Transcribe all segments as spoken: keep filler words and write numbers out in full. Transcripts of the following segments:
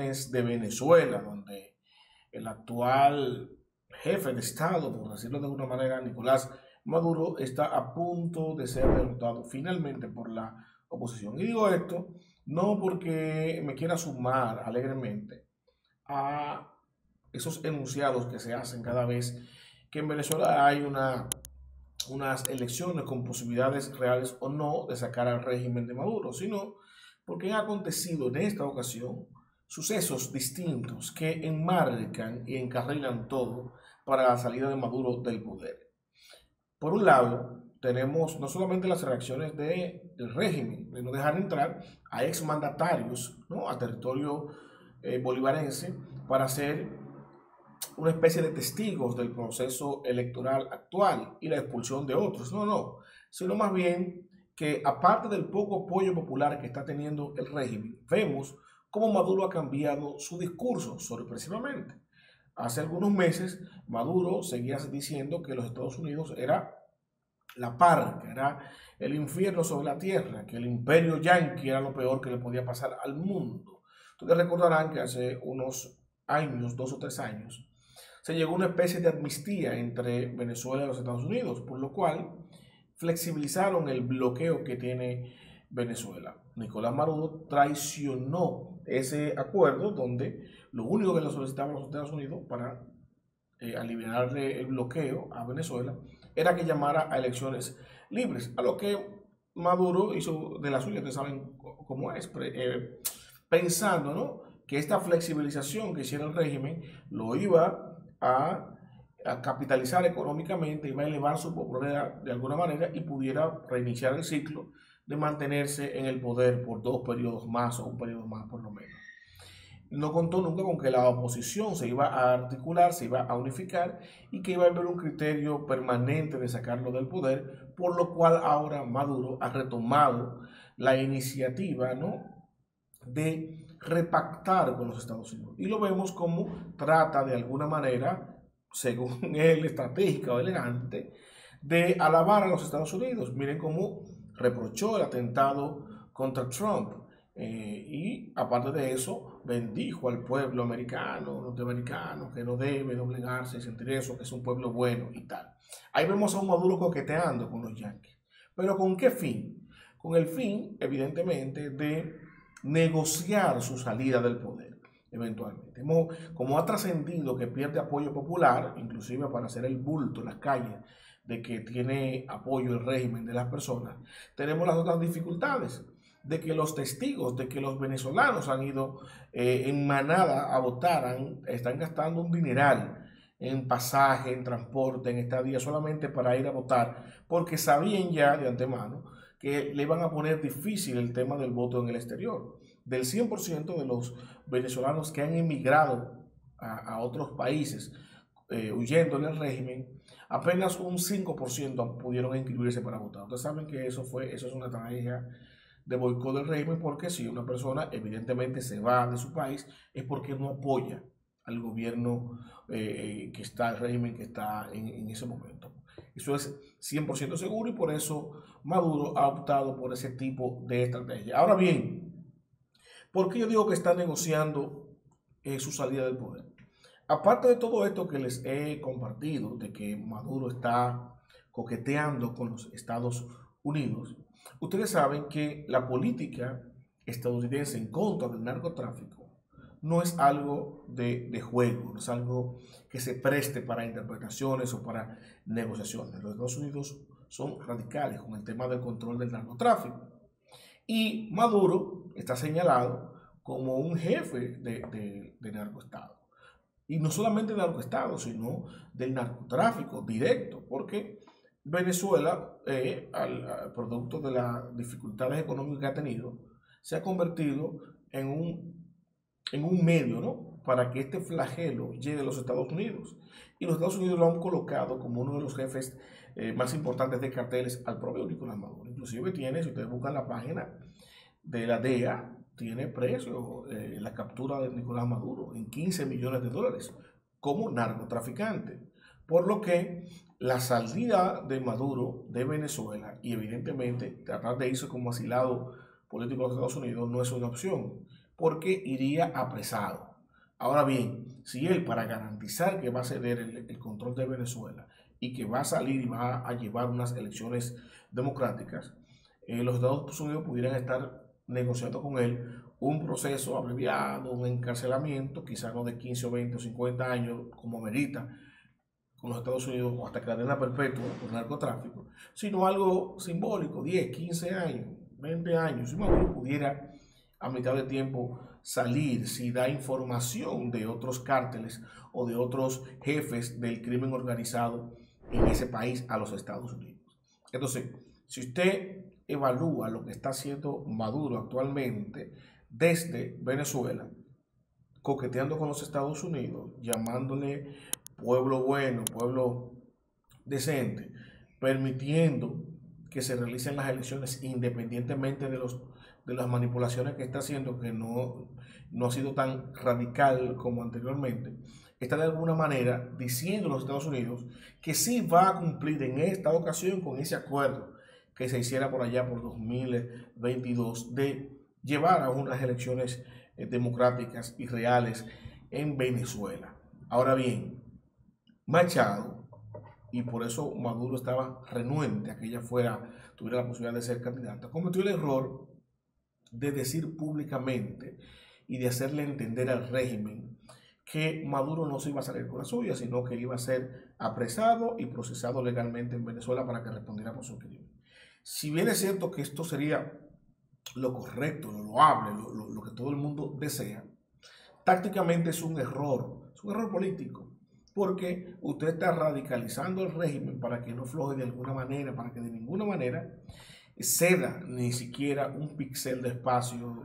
elecciones de Venezuela, donde el actual jefe de Estado, por decirlo de alguna manera, Nicolás Maduro, está a punto de ser derrotado finalmente por la oposición. Y digo esto no porque me quiera sumar alegremente a esos enunciados que se hacen cada vez que en Venezuela hay una, unas elecciones con posibilidades reales o no de sacar al régimen de Maduro, sino porque han acontecido en esta ocasión sucesos distintos que enmarcan y encarrilan todo para la salida de Maduro del poder. Por un lado, tenemos no solamente las reacciones de, del régimen, de no dejar entrar a exmandatarios, ¿no?, a territorio eh, bolivarense para ser una especie de testigos del proceso electoral actual y la expulsión de otros, no, no, sino más bien que aparte del poco apoyo popular que está teniendo el régimen, vemos cómo Maduro ha cambiado su discurso sorpresivamente. Hace algunos meses Maduro seguía diciendo que los Estados Unidos era la par, que era el infierno sobre la tierra, que el imperio yanqui era lo peor que le podía pasar al mundo. Ustedes recordarán que hace unos años, dos o tres años, se llegó a una especie de amnistía entre Venezuela y los Estados Unidos, por lo cual flexibilizaron el bloqueo que tiene Venezuela. Nicolás Maduro traicionó ese acuerdo donde lo único que le solicitaban los Estados Unidos para eh, aliviarle el bloqueo a Venezuela era que llamara a elecciones libres, a lo que Maduro hizo de la suya, ustedes saben cómo es, eh, pensando, ¿no?, que esta flexibilización que hiciera el régimen lo iba a, a capitalizar económicamente, iba a elevar su popularidad de alguna manera y pudiera reiniciar el ciclo de mantenerse en el poder por dos periodos más o un periodo más por lo menos. No contó nunca con que la oposición se iba a articular, se iba a unificar y que iba a haber un criterio permanente de sacarlo del poder, por lo cual ahora Maduro ha retomado la iniciativa, ¿no?, de repactar con los Estados Unidos. Y lo vemos como trata de alguna manera, según él, estratégica o elegante, de alabar a los Estados Unidos. Miren cómo reprochó el atentado contra Trump. Eh, y aparte de eso, bendijo al pueblo americano, norteamericano, que no debe doblegarse y sentir eso, que es un pueblo bueno y tal. Ahí vemos a un Maduro coqueteando con los yanquis. ¿Pero con qué fin? Con el fin, evidentemente, de negociar su salida del poder, eventualmente. Como, como ha trascendido que pierde apoyo popular, inclusive para hacer el bulto en las calles de que tiene apoyo el régimen de las personas, tenemos las otras dificultades de que los testigos, de que los venezolanos han ido eh, en manada a votar, han, están gastando un dineral en pasaje, en transporte, en estadía, solamente para ir a votar, porque sabían ya de antemano que le van a poner difícil el tema del voto en el exterior. Del cien por ciento de los venezolanos que han emigrado a, a otros países eh, huyendo del régimen, apenas un cinco por ciento pudieron inscribirse para votar. Ustedes saben que eso, fue, eso es una estrategia de boicot del régimen, porque si una persona evidentemente se va de su país es porque no apoya al gobierno eh, que está, el régimen que está en, en ese momento. Eso es cien por ciento seguro y por eso Maduro ha optado por ese tipo de estrategia. Ahora bien, ¿por qué yo digo que está negociando eh, su salida del poder? Aparte de todo esto que les he compartido, de que Maduro está coqueteando con los Estados Unidos, ustedes saben que la política estadounidense en contra del narcotráfico no es algo de, de juego, no es algo que se preste para interpretaciones o para negociaciones. Los Estados Unidos son radicales con el tema del control del narcotráfico. Y Maduro está señalado como un jefe de, de, de narcoestado. Y no solamente del narcoestado, sino del narcotráfico directo, porque Venezuela, eh, al, al producto de las dificultades económicas que ha tenido, se ha convertido en un en un medio, ¿no?, para que este flagelo llegue a los Estados Unidos. Y los Estados Unidos lo han colocado como uno de los jefes eh, más importantes de carteles al propio Nicolás Maduro. Inclusive tiene, si ustedes buscan la página de la D E A, tiene precio eh, la captura de Nicolás Maduro en quince millones de dólares como narcotraficante. Por lo que la salida de Maduro de Venezuela y evidentemente tratar de irse como asilado político a los Estados Unidos no es una opción. porque iría apresado. Ahora bien, si él, para garantizar que va a ceder el, el control de Venezuela y que va a salir y va a llevar unas elecciones democráticas, eh, los Estados Unidos pudieran estar negociando con él un proceso abreviado, un encarcelamiento, quizás no de quince o veinte o cincuenta años, como merita con los Estados Unidos, o hasta cadena perpetua por narcotráfico, sino algo simbólico, diez, quince años, veinte años. Si Maduro pudiera a mitad de tiempo salir, si da información de otros cárteles o de otros jefes del crimen organizado en ese país a los Estados Unidos. Entonces, si usted evalúa lo que está haciendo Maduro actualmente desde Venezuela, coqueteando con los Estados Unidos, llamándole pueblo bueno, pueblo decente, permitiendo que se realicen las elecciones independientemente de, los, de las manipulaciones que está haciendo, que no, no ha sido tan radical como anteriormente, está de alguna manera diciendo a los Estados Unidos que sí va a cumplir en esta ocasión con ese acuerdo que se hiciera por allá por dos mil veintidós de llevar a unas elecciones eh, democráticas y reales en Venezuela. Ahora bien, Machado, y por eso Maduro estaba renuente a que ella fuera, tuviera la posibilidad de ser candidata, cometió el error de decir públicamente y de hacerle entender al régimen que Maduro no se iba a salir con la suya, sino que iba a ser apresado y procesado legalmente en Venezuela para que respondiera por su crimen. Si bien es cierto que esto sería lo correcto, lo loable, lo, lo, lo que todo el mundo desea, tácticamente es un error, es un error político, porque usted está radicalizando el régimen para que no floje de alguna manera, para que de ninguna manera ceda ni siquiera un píxel de espacio,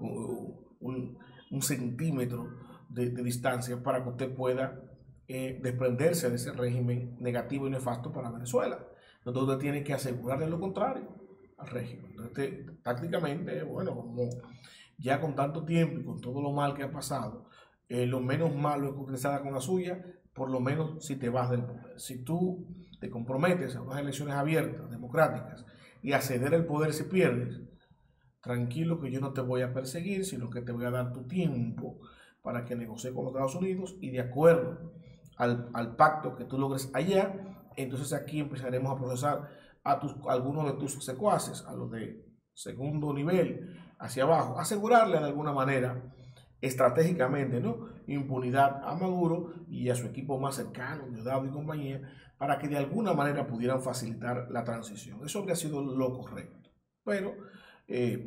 un, un centímetro de, de distancia para que usted pueda eh, desprenderse de ese régimen negativo y nefasto para Venezuela. Entonces usted tiene que asegurarle lo contrario al régimen. Entonces, tácticamente, bueno, como ya con tanto tiempo y con todo lo mal que ha pasado, eh, lo menos malo es que usted salga con la suya, por lo menos si te vas del poder. Si tú te comprometes a unas elecciones abiertas, democráticas, y a ceder el poder si pierdes, tranquilo que yo no te voy a perseguir, sino que te voy a dar tu tiempo para que negocie con los Estados Unidos y de acuerdo al, al pacto que tú logres allá, entonces aquí empezaremos a procesar a, tus, a algunos de tus secuaces, a los de segundo nivel, hacia abajo, asegurarle de alguna manera, estratégicamente, ¿no?, impunidad a Maduro y a su equipo más cercano, Diosdado y compañía, para que de alguna manera pudieran facilitar la transición. Eso habría sido lo correcto. Pero eh,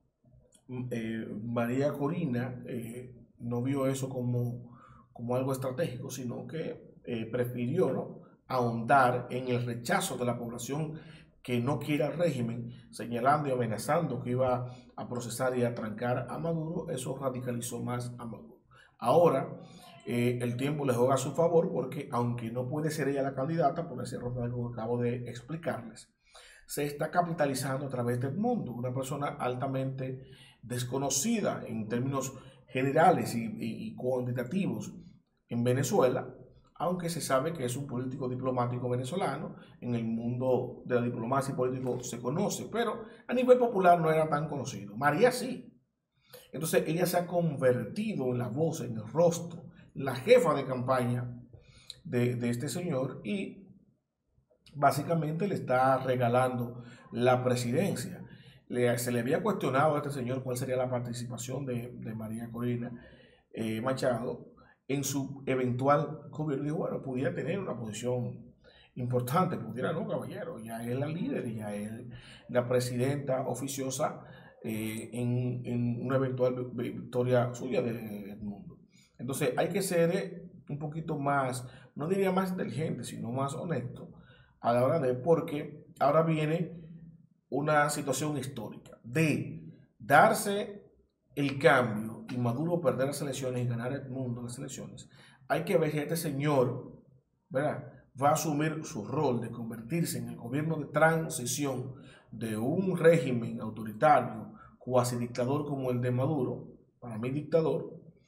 eh, María Corina eh, no vio eso como, como algo estratégico, sino que eh, prefirió, ¿no?, ahondar en el rechazo de la población que no quiere al régimen, señalando y amenazando que iba a procesar y a trancar a Maduro. Eso radicalizó más a Maduro. Ahora, eh, el tiempo le juega a su favor porque, aunque no puede ser ella la candidata, por ese error que acabo de explicarles, se está capitalizando a través del mundo. Una persona altamente desconocida en términos generales y, y, y cuantitativos en Venezuela, aunque se sabe que es un político diplomático venezolano. En el mundo de la diplomacia y político se conoce, pero a nivel popular no era tan conocido. María sí. Entonces ella se ha convertido en la voz, en el rostro, la jefa de campaña de, de este señor y básicamente le está regalando la presidencia. Le, se le había cuestionado a este señor cuál sería la participación de, de María Corina eh, Machado en su eventual gobierno. Dijo, bueno, pudiera tener una posición importante, pudiera, no, caballero, ya es la líder, ya es la presidenta oficiosa eh, en, en una eventual victoria suya del mundo. Entonces hay que ser un poquito más, no diría más inteligente, sino más honesto a la hora de, porque ahora viene una situación histórica de darse el cambio y Maduro perder las elecciones y ganar el mundo en las elecciones. Hay que ver si este señor, ¿verdad?, va a asumir su rol de convertirse en el gobierno de transición de un régimen autoritario, cuasi dictador como el de Maduro, para mí dictador,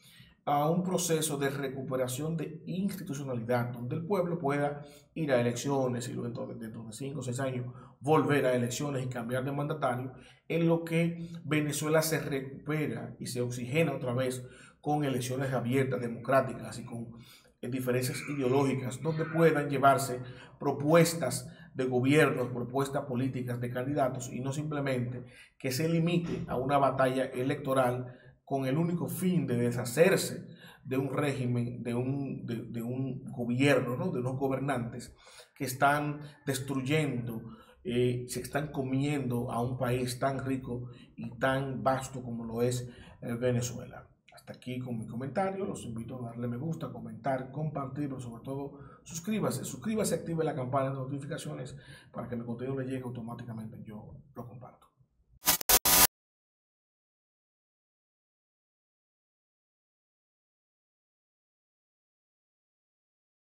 a un proceso de recuperación de institucionalidad, donde el pueblo pueda ir a elecciones y luego dentro de, dentro de cinco o seis años volver a elecciones y cambiar de mandatario, en lo que Venezuela se recupera y se oxigena otra vez con elecciones abiertas, democráticas y con diferencias ideológicas, donde puedan llevarse propuestas de gobiernos, propuestas políticas de candidatos y no simplemente que se limite a una batalla electoral con el único fin de deshacerse de un régimen, de un, de, de un gobierno, ¿no? De unos gobernantes que están destruyendo, eh, se están comiendo a un país tan rico y tan vasto como lo es eh, Venezuela. Hasta aquí con mi comentario, los invito a darle me gusta, comentar, compartir, pero sobre todo suscríbase, suscríbase, active la campana de notificaciones para que mi contenido le llegue automáticamente, yo lo comparto.